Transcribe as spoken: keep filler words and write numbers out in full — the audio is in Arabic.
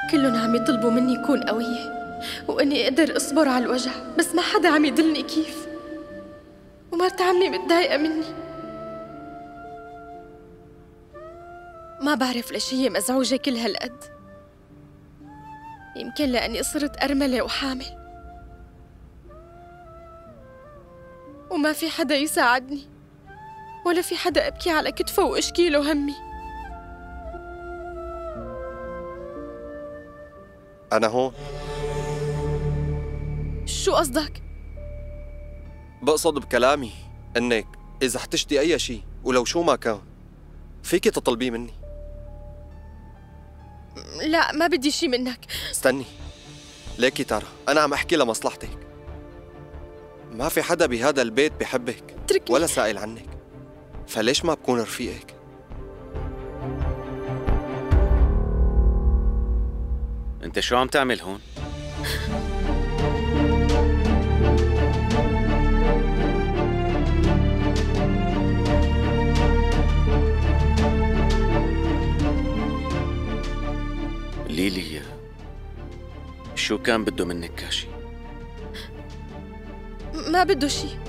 كلهم عم يطلبوا مني كون قوية وإني أقدر أصبر على الوجع، بس ما حدا عم يدلني كيف. ومرت عمي متضايقة مني. ما بعرف ليش هي مزعوجة كل هالقد. يمكن لأني صرت أرملة وحامل وما في حدا يساعدني، ولا في حدا أبكي على كتفه وأشكي له همي. أنا هون. شو قصدك؟ بقصد بكلامي إنك إذا احتجتي أي شيء ولو شو ما كان فيكي تطلبيه مني. لا، ما بدي شي منك. استني، ليكي ترى أنا عم أحكي لمصلحتك. ما في حدا بهذا البيت بحبك اتركني. ولا سائل عنك، فليش ما بكون رفيقك؟ انت شو عم تعمل هون؟ ليلي، شو كان بده منك كاشي؟ ما بده شي.